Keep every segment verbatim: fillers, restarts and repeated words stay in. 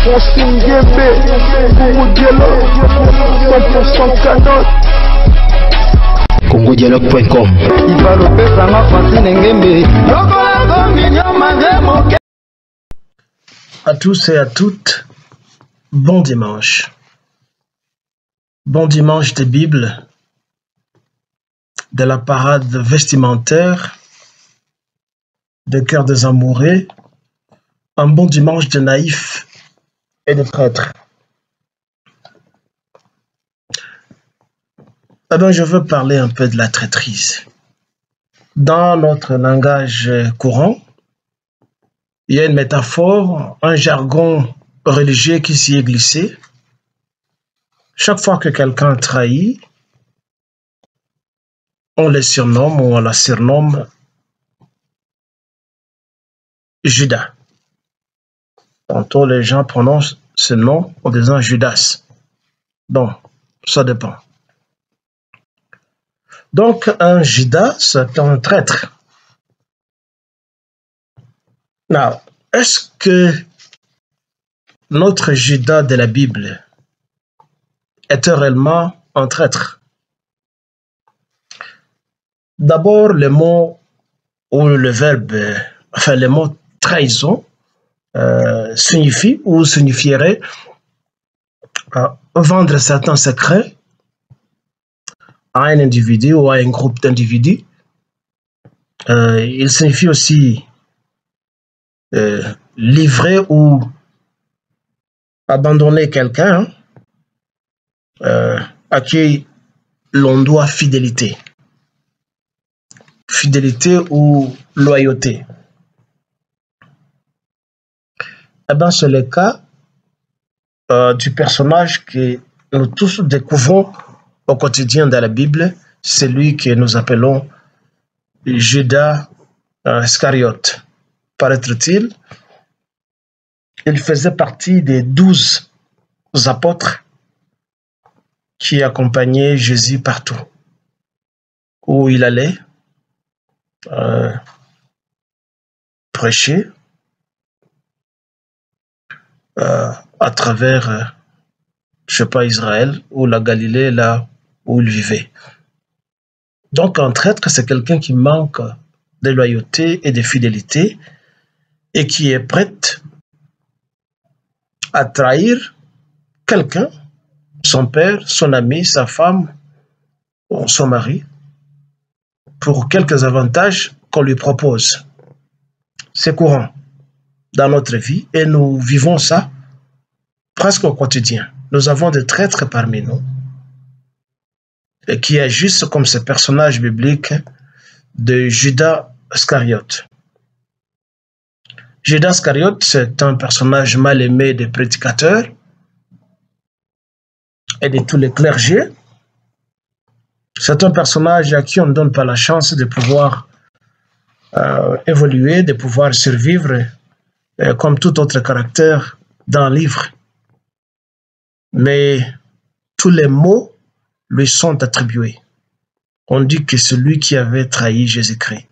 Fonsin Gembe, Congo Dialogue, cent pour cent canon. Congo Dialogue point com. À tous et à toutes, bon dimanche. Bon dimanche des Bibles, de la parade vestimentaire, des cœurs des amoureux, un bon dimanche de naïfs et de prêtres. Eh bien, je veux parler un peu de la traîtrise. Dans notre langage courant, il y a une métaphore, un jargon religieux qui s'y est glissé. Chaque fois que quelqu'un trahit, on le surnomme ou on la surnomme Judas. Tantôt, les gens prononcent ce nom en disant Judas. Bon, ça dépend. Donc, un Judas, c'est un traître. Now, est-ce que notre Judas de la Bible était réellement un traître? D'abord, le mot ou le verbe, enfin le mot trahison, euh, signifie ou signifierait euh, vendre certains secrets à un individu ou à un groupe d'individus. Euh, il signifie aussi euh, livrer ou abandonner quelqu'un euh, à qui l'on doit fidélité. Fidélité ou loyauté. Eh bien, c'est le cas euh, du personnage que nous tous découvrons au quotidien dans la Bible, celui que nous appelons Judas Iscariote. Paraît-il, il faisait partie des douze apôtres qui accompagnaient Jésus partout où il allait euh, prêcher euh, à travers, euh, je ne sais pas, Israël ou la Galilée, là où il vivait. Donc un traître, c'est quelqu'un qui manque de loyauté et de fidélité et qui est prêt à trahir quelqu'un, son père, son ami, sa femme, ou son mari, pour quelques avantages qu'on lui propose. C'est courant dans notre vie et nous vivons ça presque au quotidien. Nous avons des traîtres parmi nous et qui agissent comme ce personnage biblique de Judas Iscariote. Judas Iscariote, c'est un personnage mal aimé des prédicateurs et de tous les clergés. C'est un personnage à qui on ne donne pas la chance de pouvoir euh, évoluer, de pouvoir survivre euh, comme tout autre caractère dans le livre. Mais tous les maux lui sont attribués. On dit que c'est lui qui avait trahi Jésus-Christ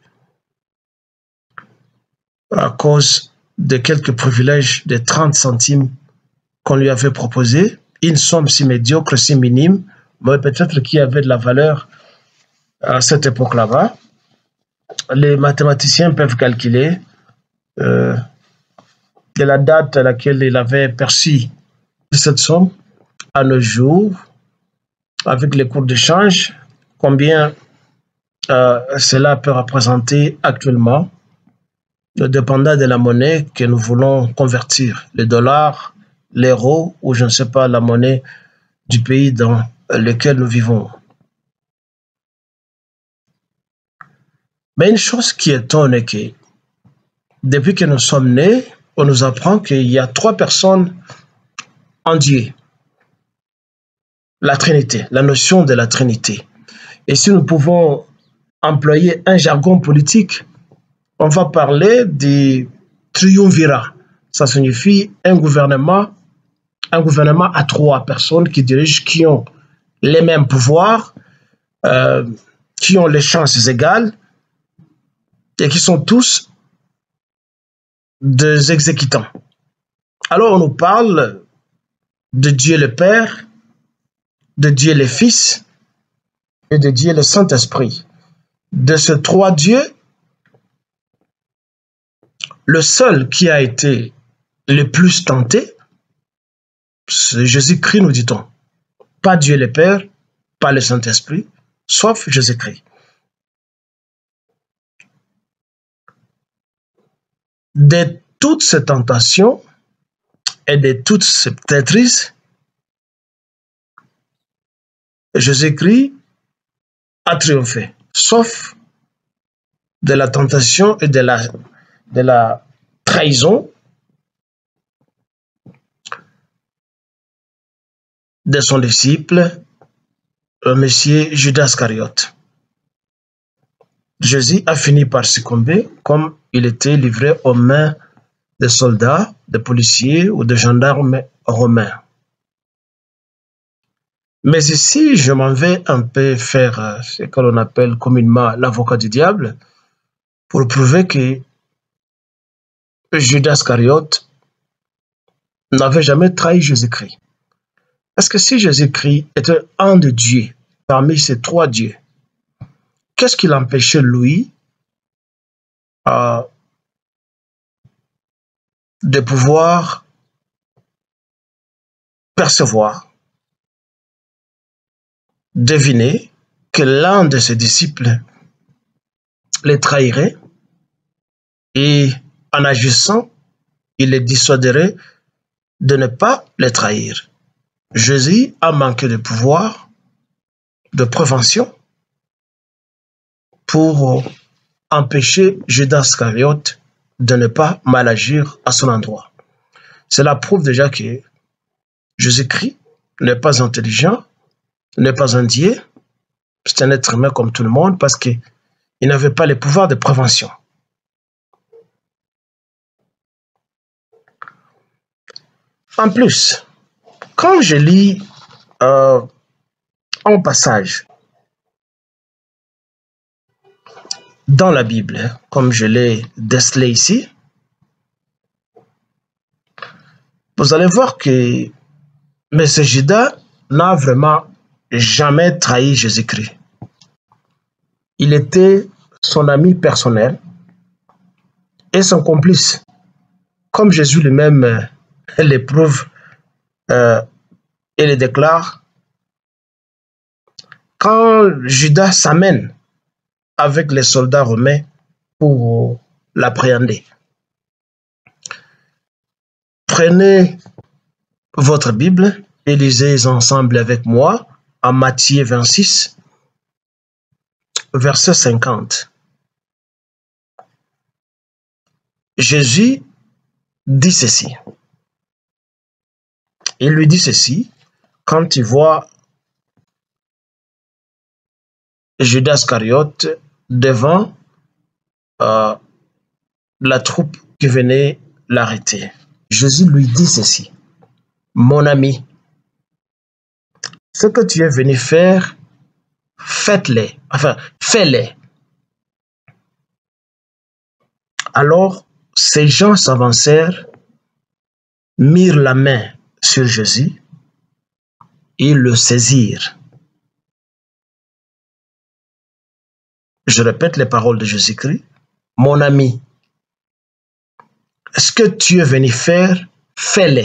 à cause de quelques privilèges de trente centimes qu'on lui avait proposés, une somme si médiocre, si minime, mais peut-être qui avait de la valeur à cette époque-là-bas. Les mathématiciens peuvent calculer euh, de la date à laquelle il avait perçu cette somme à nos jours, avec les cours d'échange, combien euh, cela peut représenter actuellement, dépendant de la monnaie que nous voulons convertir, le dollar, l'euro ou je ne sais pas, la monnaie du pays dans lequel nous vivons. Mais une chose qui étonne est que depuis que nous sommes nés, on nous apprend qu'il y a trois personnes en Dieu. La Trinité, la notion de la Trinité. Et si nous pouvons employer un jargon politique, on va parler du triumvirat. Ça signifie un gouvernement, un gouvernement à trois personnes qui dirigent, qui ont les mêmes pouvoirs, euh, qui ont les chances égales et qui sont tous des exécutants. Alors on nous parle de Dieu le Père, de Dieu le Fils et de Dieu le Saint-Esprit. De ces trois dieux, le seul qui a été le plus tenté, c'est Jésus-Christ, nous dit-on. Pas Dieu le Père, pas le Saint-Esprit, sauf Jésus-Christ. De toutes ces tentations et de toutes ces traîtrises, Jésus-Christ a triomphé, sauf de la tentation et de la, de la trahison de son disciple, le Messie Judas Iscariote. Jésus a fini par succomber comme il était livré aux mains des soldats, des policiers ou des gendarmes romains. Mais ici, je m'en vais un peu faire ce que l'on appelle communément l'avocat du diable pour prouver que Judas Iscariote n'avait jamais trahi Jésus-Christ. Parce que si Jésus-Christ était un de Dieu, parmi ces trois dieux, qu'est-ce qui l'empêchait, lui, euh, de pouvoir percevoir, deviner que l'un de ses disciples les trahirait et en agissant, il les dissuaderait de ne pas les trahir. Jésus a manqué de pouvoir, de prévention pour empêcher Judas Iscariote de ne pas mal agir à son endroit. Cela prouve déjà que Jésus-Christ n'est pas intelligent, n'est pas un Dieu, c'est un être humain comme tout le monde parce qu'il n'avait pas les pouvoirs de prévention. En plus, quand je lis euh, un passage dans la Bible, comme je l'ai décelé ici, vous allez voir que M. Judas n'a vraiment jamais trahi Jésus-Christ. Il était son ami personnel et son complice, comme Jésus lui-même l'éprouve euh, et le déclare. Quand Judas s'amène avec les soldats romains pour l'appréhender. Prenez votre Bible et lisez ensemble avec moi en Matthieu vingt-six, verset cinquante. Jésus dit ceci. Il lui dit ceci quand il voit Judas Iscariote devant euh, la troupe qui venait l'arrêter. Jésus lui dit ceci. Mon ami, ce que tu es venu faire, faites-le. Enfin, fais-le. Alors, ces gens s'avancèrent, mirent la main sur Jésus et le saisirent. Je répète les paroles de Jésus-Christ. Mon ami, ce que tu es venu faire, fais-le.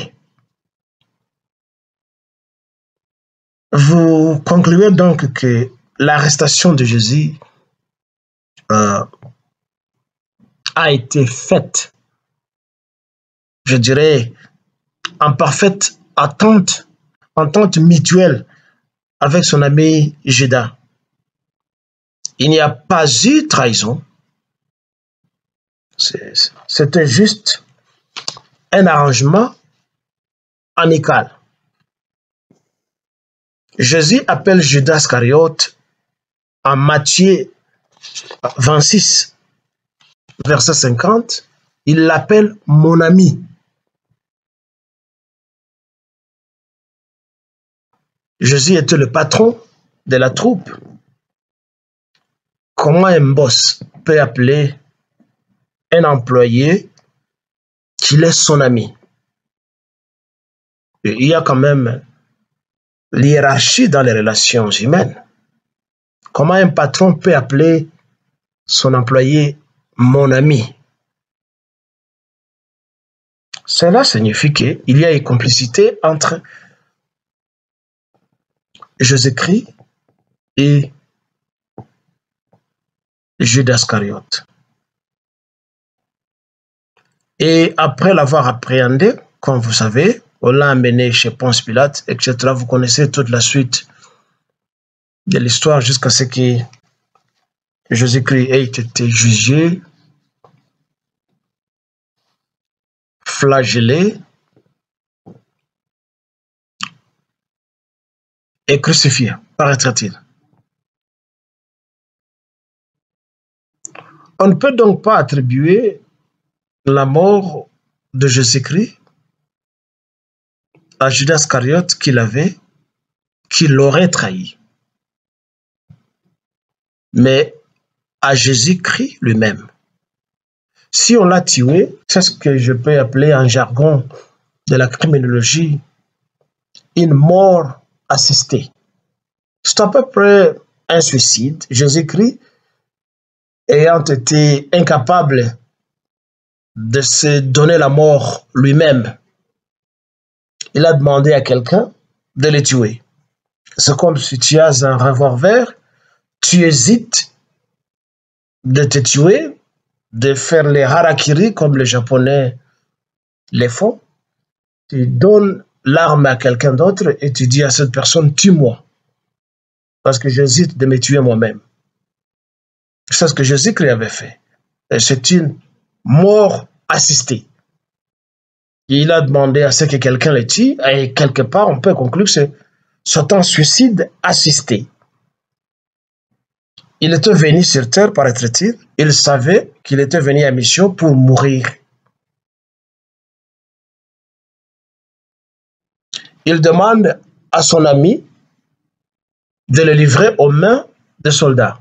Vous concluez donc que l'arrestation de Jésus euh, a été faite, je dirais, en parfaite attente, entente mutuelle avec son ami Judas. Il n'y a pas eu trahison. C'était juste un arrangement amical. Jésus appelle Judas Iscariote en Matthieu vingt-six, verset cinquante. Il l'appelle mon ami. Jésus était le patron de la troupe. Comment un boss peut appeler un employé qu'il est son ami? il y a quand même l'hiérarchie dans les relations humaines. Comment un patron peut appeler son employé mon ami? Cela signifie qu'il y a une complicité entre Jésus-Christ et Judas Iscariote. Et après l'avoir appréhendé, comme vous savez, on l'a amené chez Ponce Pilate, et cetera. Vous connaissez toute la suite de l'histoire jusqu'à ce que Jésus-Christ ait été jugé, flagellé et crucifié, paraîtrait-il. On ne peut donc pas attribuer la mort de Jésus-Christ à Judas Iscariote qui l'avait, qui l'aurait trahi, mais à Jésus-Christ lui-même. Si on l'a tué, c'est ce que je peux appeler en jargon de la criminologie une mort assistée. C'est à peu près un suicide. Jésus-Christ, ayant été incapable de se donner la mort lui-même, il a demandé à quelqu'un de le tuer. C'est comme si tu as un revolver, tu hésites de te tuer, de faire les harakiri comme les Japonais les font. Tu donnes l'arme à quelqu'un d'autre et tu dis à cette personne, tue-moi, parce que j'hésite de me tuer moi-même. C'est ce que Jésus-Christ avait fait. Et c'est une mort assistée. Il a demandé à ce que quelqu'un le tue, et quelque part, on peut conclure que c'est un suicide assisté. Il était venu sur terre, paraît-il, il savait qu'il était venu à mission pour mourir. Il demande à son ami de le livrer aux mains des soldats.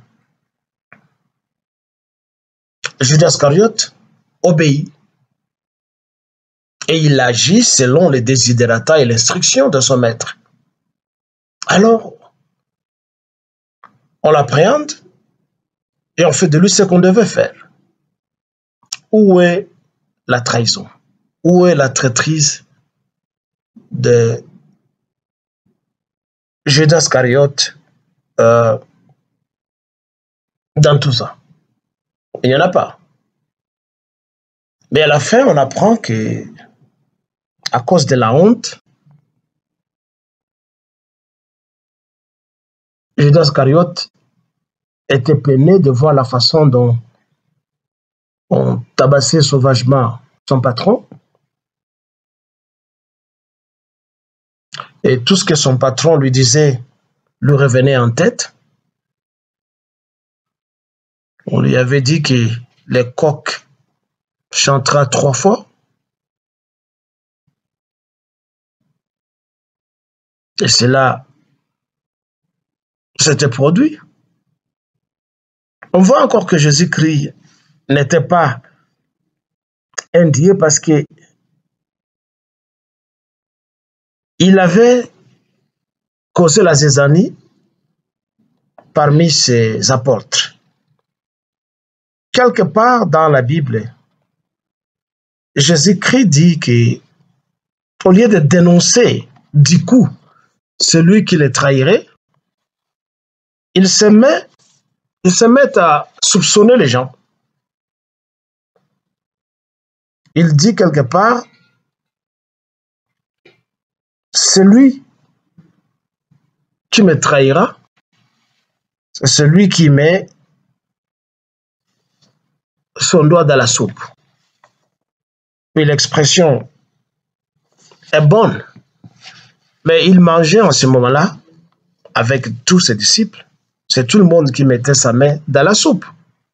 Judas Iscariote obéit et il agit selon les desiderata et l'instruction de son maître. Alors, on l'appréhende et on fait de lui ce qu'on devait faire. Où est la trahison? Où est la traîtrise de Judas Iscariote euh, dans tout ça? Il n'y en a pas. Mais à la fin, on apprend que, à cause de la honte, Judas Iscariote était peiné de voir la façon dont on tabassait sauvagement son patron. Et tout ce que son patron lui disait lui revenait en tête. On lui avait dit que les coqs chantera trois fois. Et cela s'était produit. On voit encore que Jésus-Christ n'était pas un Dieu parce que il avait causé la zizanie parmi ses apôtres. Quelque part dans la Bible, Jésus-Christ dit que, au lieu de dénoncer du coup celui qui le trahirait, il se met, il se met à soupçonner les gens. Il dit quelque part, celui qui me trahira, c'est celui qui met son doigt dans la soupe. Et l'expression est bonne. Mais il mangeait en ce moment-là avec tous ses disciples. C'est tout le monde qui mettait sa main dans la soupe.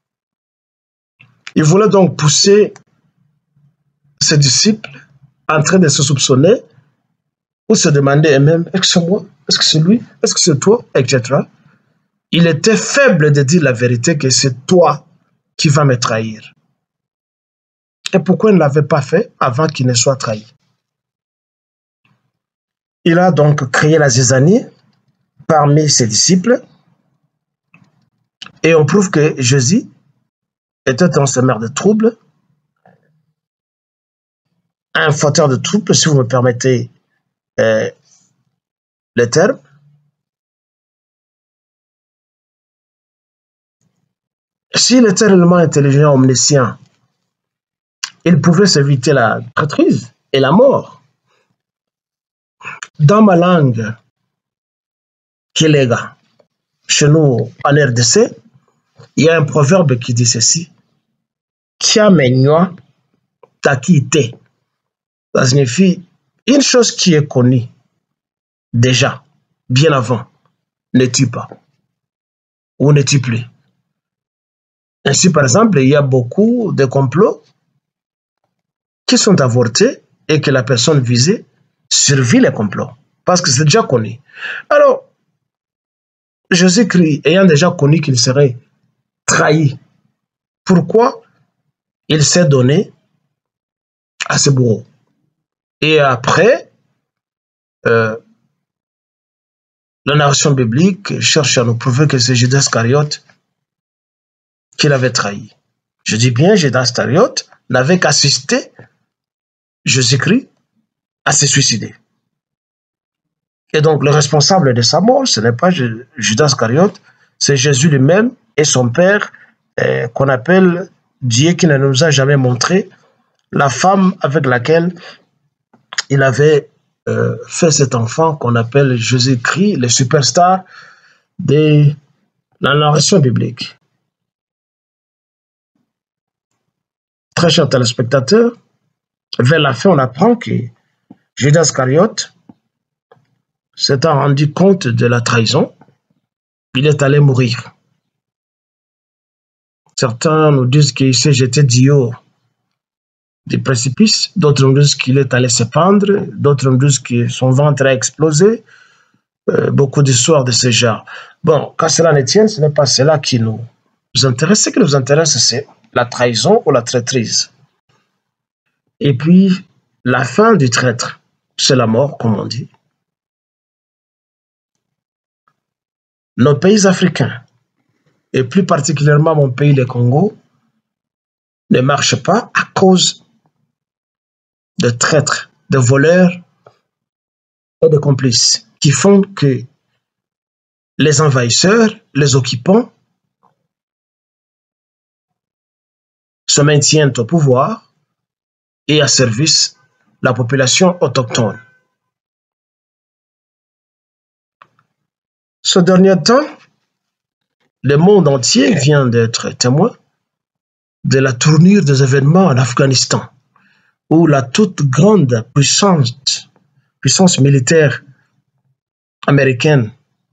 Il voulait donc pousser ses disciples en train de se soupçonner ou se demander eux-mêmes, est-ce que c'est moi? Est-ce que c'est lui? Est-ce que c'est toi? et cetera. Il était faible de dire la vérité que c'est toi qui vas me trahir. Et pourquoi il ne l'avait pas fait avant qu'il ne soit trahi? Il a donc créé la zizanie parmi ses disciples. Et on prouve que Jésus était un semeur de troubles, un fauteur de troubles, si vous me permettez euh, le terme. S'il était réellement intelligent, omniscient, il pouvait s'éviter la traîtrise et la mort. Dans ma langue, Kilega, chez nous en R D C, il y a un proverbe qui dit ceci: Kiamenyoa takite. Ça signifie une chose qui est connue déjà, bien avant, ne tue pas ou ne tue plus. Ainsi, par exemple, il y a beaucoup de complots qui sont avortés et que la personne visée survit les complots parce que c'est déjà connu. Alors, Jésus-Christ, ayant déjà connu qu'il serait trahi, pourquoi il s'est donné à ses bourreaux? Et après, euh, la narration biblique cherche à nous prouver que c'est Judas Iscariote qui l'avait trahi. Je dis bien, Judas Iscariote n'avait qu'assisté Jésus-Christ à se suicider. Et donc, le responsable de sa mort, ce n'est pas Judas Iscariote, c'est Jésus lui-même et son père, euh, qu'on appelle Dieu qui ne nous a jamais montré, la femme avec laquelle il avait euh, fait cet enfant qu'on appelle Jésus-Christ, le superstar de la narration biblique. Très chers téléspectateurs, vers la fin, on apprend que Judas Iscariote s'étant rendu compte de la trahison, il est allé mourir. Certains nous disent qu'il s'est jeté du haut des précipices, d'autres nous disent qu'il est allé se pendre, d'autres nous disent que son ventre a explosé. Euh, beaucoup d'histoires de ce genre. Bon, quand cela ne tient, ce n'est pas cela qui nous intéresse. Ce qui nous intéresse, c'est la trahison ou la traîtrise. Et puis, la fin du traître, c'est la mort, comme on dit. Nos pays africains, et plus particulièrement mon pays, le Congo, ne marchent pas à cause de traîtres, de voleurs et de complices qui font que les envahisseurs, les occupants se maintiennent au pouvoir et asservissent la population autochtone. Ce dernier temps, le monde entier vient d'être témoin de la tournure des événements en Afghanistan, où la toute grande puissance, puissance militaire américaine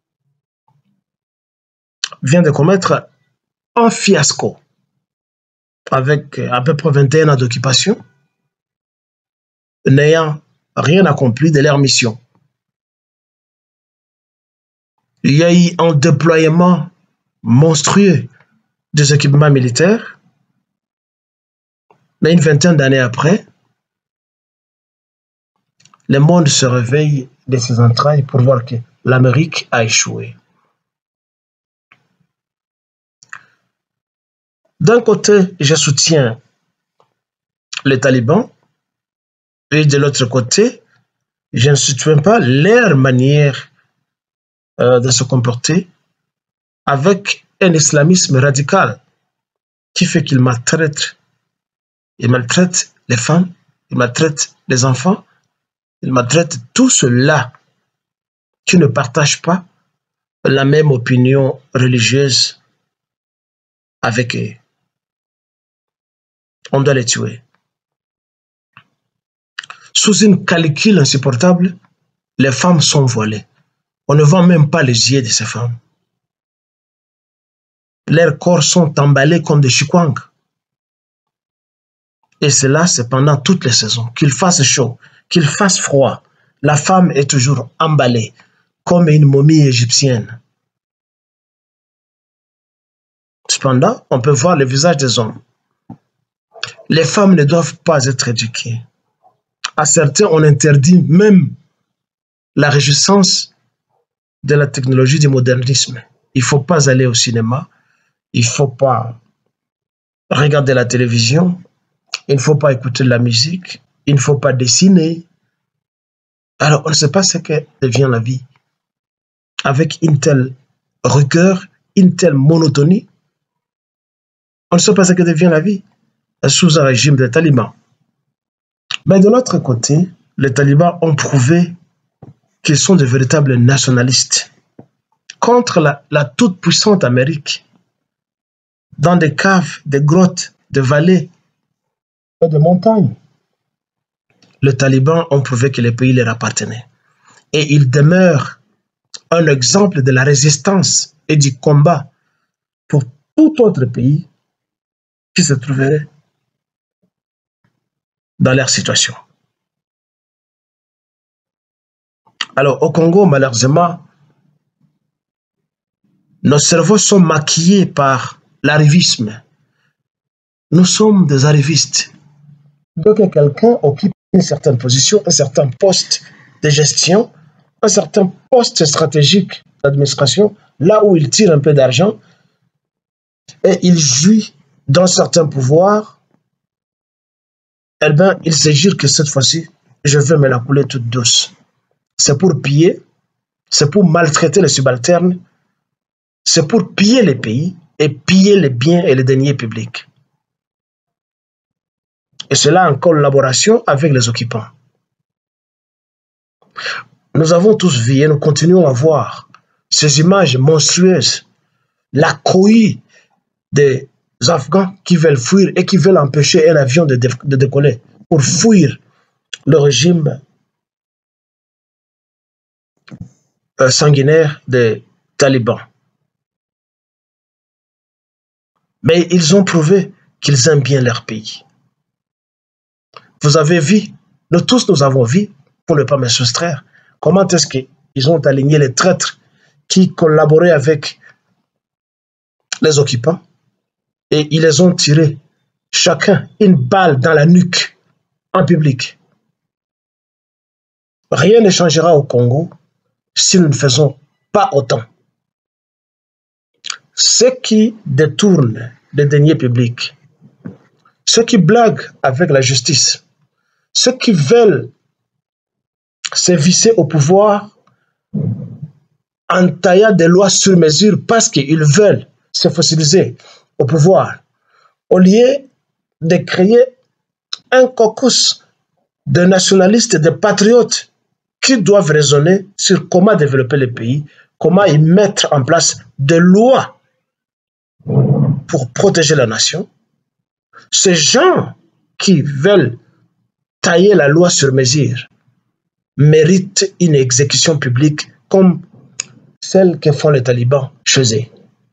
vient de commettre un fiasco avec à peu près vingt et un ans d'occupation, n'ayant rien accompli de leur mission. Il y a eu un déploiement monstrueux des équipements militaires, mais une vingtaine d'années après, le monde se réveille de ses entrailles pour voir que l'Amérique a échoué. D'un côté, je soutiens les talibans, et de l'autre côté, je ne soutiens pas leur manière euh, de se comporter avec un islamisme radical qui fait qu'ils maltraitent, ils maltraitent les femmes, ils maltraitent les enfants, ils maltraitent tous ceux-là qui ne partagent pas la même opinion religieuse avec eux. On doit les tuer. Sous une calicule insupportable, les femmes sont volées. On ne voit même pas les yeux de ces femmes. Leurs corps sont emballés comme des chikwang. Et cela, c'est pendant toutes les saisons. Qu'il fasse chaud, qu'il fasse froid, la femme est toujours emballée comme une momie égyptienne. Cependant, on peut voir le visage des hommes. Les femmes ne doivent pas être éduquées. À certains, on interdit même la réjouissance de la technologie du modernisme. Il ne faut pas aller au cinéma, il ne faut pas regarder la télévision, il ne faut pas écouter de la musique, il ne faut pas dessiner. Alors, on ne sait pas ce que devient la vie. Avec une telle rigueur, une telle monotonie, on ne sait pas ce que devient la vie sous un régime des talibans. Mais de l'autre côté, les talibans ont prouvé qu'ils sont de véritables nationalistes contre la, la toute-puissante Amérique, dans des caves, des grottes, des vallées et des montagnes. Les talibans ont prouvé que les pays leur appartenaient. Et ils demeurent un exemple de la résistance et du combat pour tout autre pays qui se trouverait dans leur situation. Alors, au Congo, malheureusement, nos cerveaux sont maquillés par l'arrivisme. Nous sommes des arrivistes. Donc, quelqu'un occupe une certaine position, un certain poste de gestion, un certain poste stratégique d'administration, là où il tire un peu d'argent, et il jouit d'un certain pouvoir, eh bien, il se jure que cette fois-ci, je vais me la couler toute douce. C'est pour piller, c'est pour maltraiter les subalternes, c'est pour piller les pays et piller les biens et les deniers publics. Et cela en collaboration avec les occupants. Nous avons tous vu et nous continuons à voir ces images monstrueuses, la cohue des Afghans qui veulent fuir et qui veulent empêcher un avion de, dé de décoller pour fuir le régime euh, sanguinaire des talibans. Mais ils ont prouvé qu'ils aiment bien leur pays. Vous avez vu, nous tous nous avons vu, pour ne pas me soustraire, comment est-ce qu'ils ont aligné les traîtres qui collaboraient avec les occupants et ils les ont tirés, chacun une balle dans la nuque, en public. Rien ne changera au Congo si nous ne faisons pas autant. Ceux qui détournent les deniers publics, ceux qui blaguent avec la justice, ceux qui veulent se visser au pouvoir en taillant des lois sur mesure parce qu'ils veulent se fossiliser au pouvoir, au lieu de créer un caucus de nationalistes et de patriotes qui doivent raisonner sur comment développer le pays, comment y mettre en place des lois pour protéger la nation. Ces gens qui veulent tailler la loi sur mesure méritent une exécution publique comme celle que font les talibans chez eux.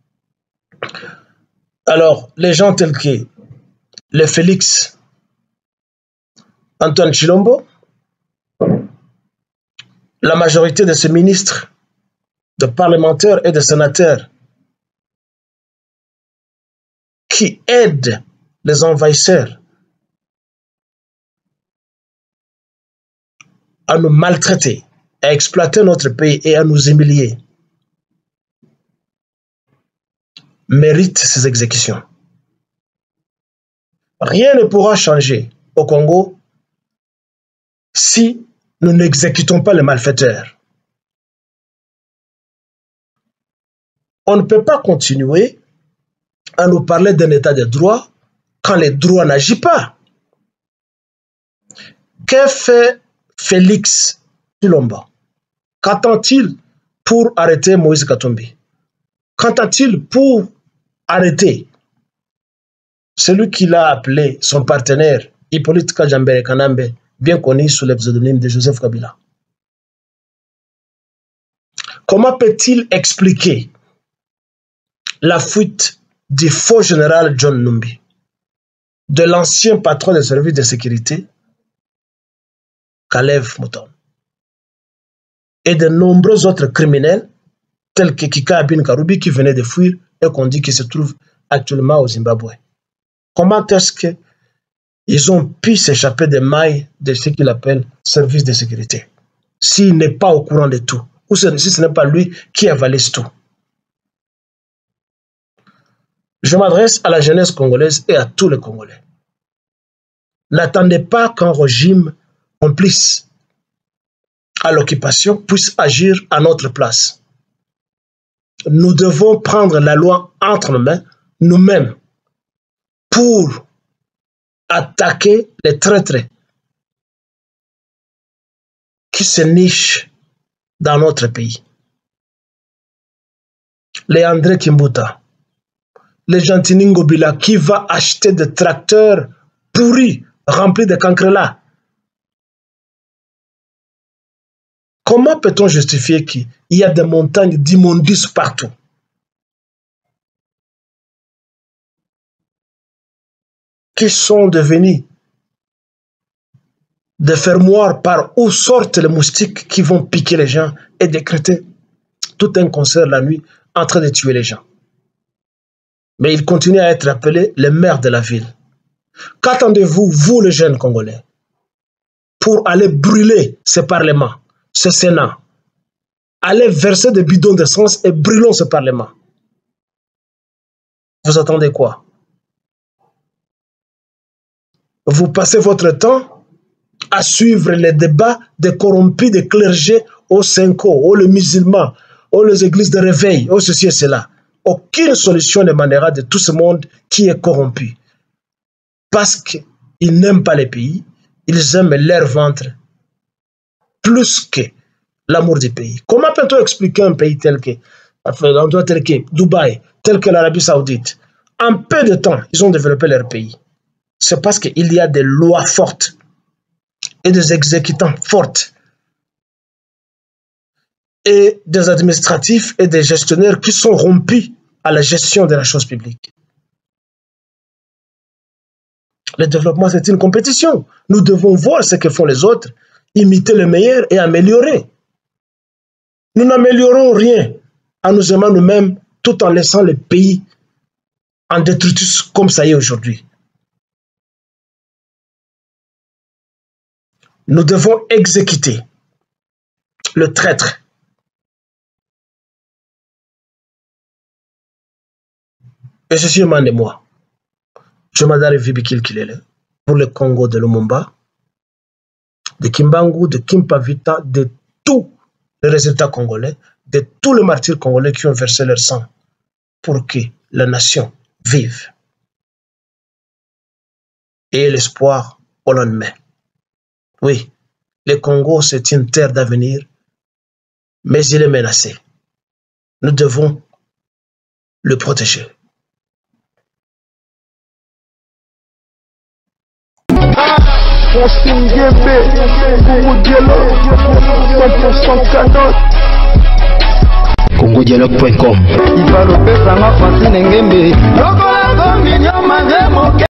Alors, les gens tels que le Félix Antoine Tshilombo, la majorité de ses ministres, de parlementaires et de sénateurs qui aident les envahisseurs à nous maltraiter, à exploiter notre pays et à nous humilier, méritent ces exécutions. Rien ne pourra changer au Congo si nous n'exécutons pas les malfaiteurs. On ne peut pas continuer à nous parler d'un état de droit quand les droits n'agissent pas. Que fait Félix Tshilombo? Qu'attend-il pour arrêter Moïse Katumbi? Qu'attend-il pour arrêter celui qu'il a appelé son partenaire Hippolyte Kajambere Kanambe, bien connu sous le pseudonyme de Joseph Kabila? Comment peut-il expliquer la fuite du faux général John Numbi, de l'ancien patron des services de sécurité Kalev Mouton et de nombreux autres criminels tels que Kika Abin Karoubi qui venait de fuir et qu'on dit qu'il se trouve actuellement au Zimbabwe? Comment est-ce qu'ils ont pu s'échapper des mailles de ce qu'il appelle service de sécurité? s'il n'est pas au courant de tout, ou si ce n'est pas lui qui avalise tout. Je m'adresse à la jeunesse congolaise et à tous les Congolais. N'attendez pas qu'un régime complice à l'occupation puisse agir à notre place. Nous devons prendre la loi entre nos mains, nous-mêmes, pour attaquer les traîtres qui se nichent dans notre pays. Les André Kimbuta, les Gentini Ngobila qui va acheter des tracteurs pourris, remplis de cancrela. Comment peut-on justifier qu'il y a des montagnes d'immondices partout? Qui sont devenus des fermoirs par où sortent les moustiques qui vont piquer les gens et décréter tout un concert la nuit en train de tuer les gens. Mais il continue à être appelé le maire de la ville. Qu'attendez-vous, vous les jeunes Congolais, pour aller brûler ce parlement, ce Sénat, aller verser des bidons d'essence et brûlons ce parlement? Vous attendez quoi? Vous passez votre temps à suivre les débats des corrompus, des clergés au Cinco, ou les musulmans, ou les églises de réveil, ou ceci et cela. Aucune solution n'émanera de tout ce monde qui est corrompu. Parce qu'ils n'aiment pas les pays, ils aiment leur ventre plus que l'amour du pays. Comment peut-on expliquer un pays tel que, tel que Dubaï, tel que l'Arabie Saoudite? En peu de temps, ils ont développé leur pays. C'est parce qu'il y a des lois fortes et des exécutants fortes et des administratifs et des gestionnaires qui sont rompus à la gestion de la chose publique. Le développement, c'est une compétition. Nous devons voir ce que font les autres, imiter les meilleurs et améliorer. Nous n'améliorons rien en nous aimant nous-mêmes tout en laissant le pays en détritus comme ça y est aujourd'hui. Nous devons exécuter le traître. Et ceci émane de moi. Je m'adresse à Vibikil Kilele pour le Congo de Lumumba, de Kimbangu, de Kimpavita, de tous les résultats congolais, de tous les martyrs congolais qui ont versé leur sang pour que la nation vive et l'espoir au lendemain. Oui, le Congo, c'est une terre d'avenir, mais il est menacé. Nous devons le protéger. Congo Dialogue point com